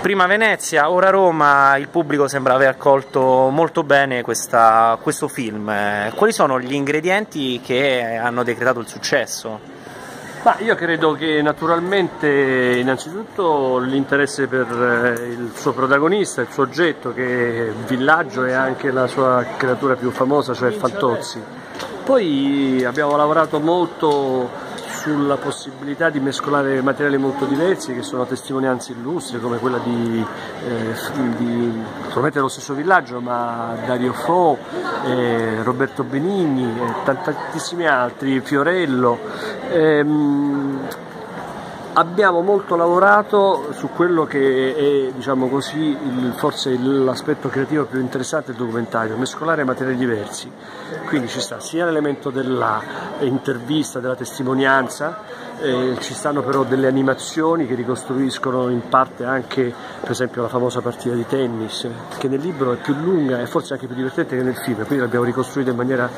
Prima Venezia, ora Roma, il pubblico sembra aver accolto molto bene questo film. Quali sono gli ingredienti che hanno decretato il successo? Ma io credo che naturalmente innanzitutto l'interesse per il suo protagonista, il suo oggetto, che è Villaggio, e anche la sua creatura più famosa, cioè Fantozzi. Poi abbiamo lavorato molto sulla possibilità di mescolare materiali molto diversi, che sono testimonianze illustri come quella di probabilmente lo stesso Villaggio, ma Dario Fo, Roberto Benigni e tantissimi altri, Fiorello. Abbiamo molto lavorato su quello che è, diciamo così, forse l'aspetto creativo più interessante del documentario: mescolare materiali diversi. Quindi ci sta sia l'elemento dell'intervista, della testimonianza, ci stanno però delle animazioni che ricostruiscono in parte anche, per esempio, la famosa partita di tennis, che nel libro è più lunga e forse anche più divertente che nel film, quindi l'abbiamo ricostruita in maniera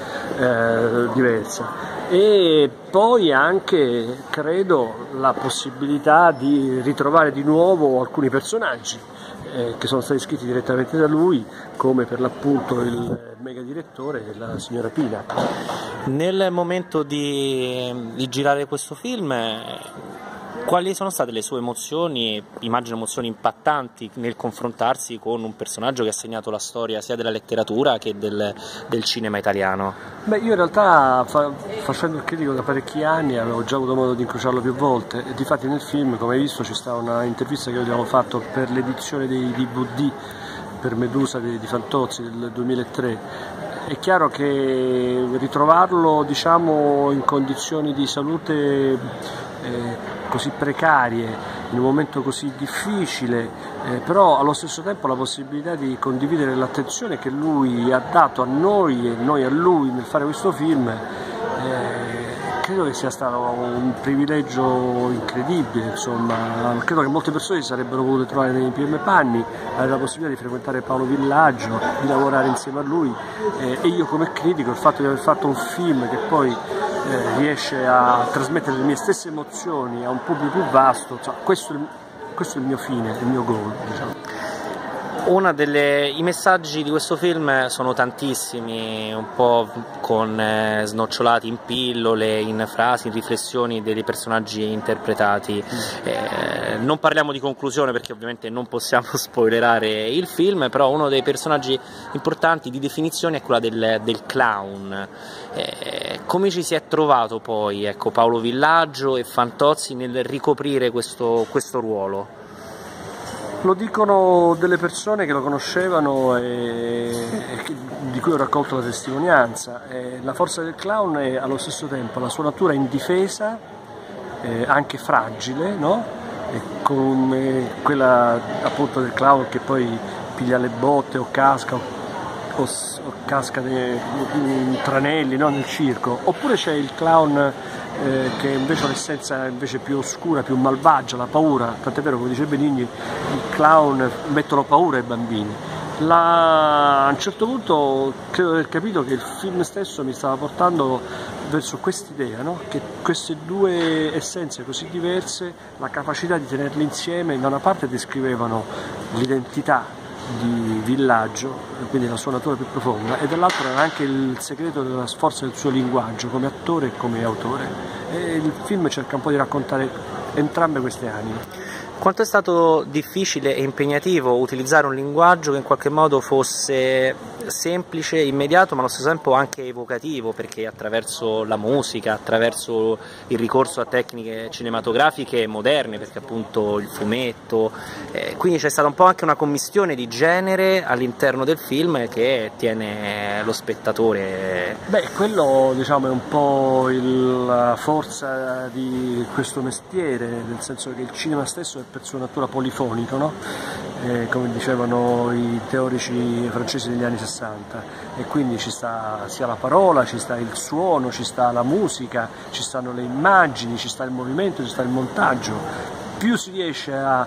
diversa. E poi anche, credo, la possibilità di ritrovare di nuovo alcuni personaggi che sono stati scritti direttamente da lui, come per l'appunto il mega direttore e la signora Pina. Nel momento di girare questo film, quali sono state le sue emozioni? Immagino emozioni impattanti nel confrontarsi con un personaggio che ha segnato la storia sia della letteratura che del cinema italiano. Beh, io in realtà facendo il critico da parecchi anni avevo già avuto modo di incrociarlo più volte, e difatti nel film, come hai visto, ci sta una intervista che abbiamo fatto per l'edizione dei DVD per Medusa di Fantozzi del 2003. È chiaro che ritrovarlo, diciamo, in condizioni di salute così precarie, in un momento così difficile, però allo stesso tempo la possibilità di condividere l'attenzione che lui ha dato a noi e noi a lui nel fare questo film, credo che sia stato un privilegio incredibile. Insomma, credo che molte persone si sarebbero volute trovare nei miei panni, avere la possibilità di frequentare Paolo Villaggio, di lavorare insieme a lui, e io come critico il fatto di aver fatto un film che poi riesce a trasmettere le mie stesse emozioni a un pubblico più vasto, cioè, questo è il mio fine, il mio goal, diciamo. I messaggi di questo film sono tantissimi, un po' snocciolati in pillole, in frasi, in riflessioni dei personaggi interpretati. Non parliamo di conclusione perché ovviamente non possiamo spoilerare il film, però uno dei personaggi importanti di definizione è quella del clown. Come ci si è trovato poi, ecco, Paolo Villaggio e Fantozzi nel ricoprire questo ruolo? Lo dicono delle persone che lo conoscevano e di cui ho raccolto la testimonianza. La forza del clown è allo stesso tempo la sua natura indifesa, anche fragile, no? Come quella appunto del clown che poi piglia le botte o casca o casca in tranelli, no? Nel circo. Oppure c'è il clown che invece ha l'essenza più oscura, più malvagia, la paura. Tant'è vero, come dice Benigni, i clown mettono paura ai bambini. A un certo punto credo di aver capito che il film stesso mi stava portando verso quest'idea, no? Che queste due essenze così diverse, la capacità di tenerle insieme, da una parte descrivevano l'identità di Villaggio, quindi la sua natura più profonda, e dall'altro era anche il segreto della forza del suo linguaggio come attore e come autore, e il film cerca un po' di raccontare entrambe queste anime. Quanto è stato difficile e impegnativo utilizzare un linguaggio che in qualche modo fosse semplice, immediato, ma allo stesso tempo anche evocativo, perché attraverso la musica, attraverso il ricorso a tecniche cinematografiche moderne, perché appunto il fumetto, quindi c'è stata un po' anche una commistione di genere all'interno del film che tiene lo spettatore. Beh, quello, diciamo, è un po' la forza di questo mestiere, nel senso che il cinema stesso è per sua natura polifonico, no? Come dicevano i teorici francesi degli anni 60, e quindi ci sta sia la parola, ci sta il suono, ci sta la musica, ci stanno le immagini, ci sta il movimento, ci sta il montaggio. Più si riesce a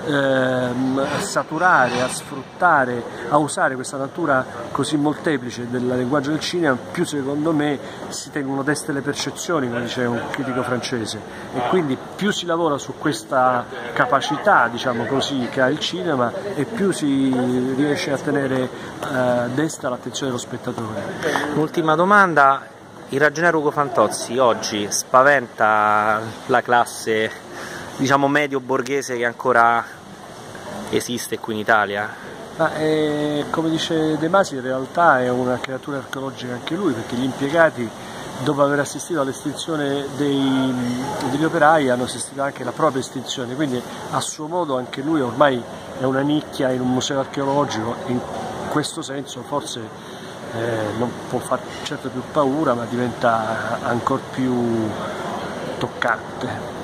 saturare, a sfruttare, a usare questa natura così molteplice del linguaggio del cinema, più secondo me si tengono deste le percezioni, come dice un critico francese, e quindi più si lavora su questa capacità, diciamo così, che ha il cinema, e più si riesce a tenere desta l'attenzione dello spettatore. Ultima domanda, il ragionare Ugo Fantozzi oggi spaventa la classe, diciamo, medio borghese che ancora esiste qui in Italia? Come dice De Masi, in realtà è una creatura archeologica anche lui, perché gli impiegati, dopo aver assistito all'estinzione degli operai, hanno assistito anche alla propria estinzione, quindi a suo modo anche lui ormai è una nicchia in un museo archeologico. In questo senso forse non può far certo più paura, ma diventa ancora più toccante.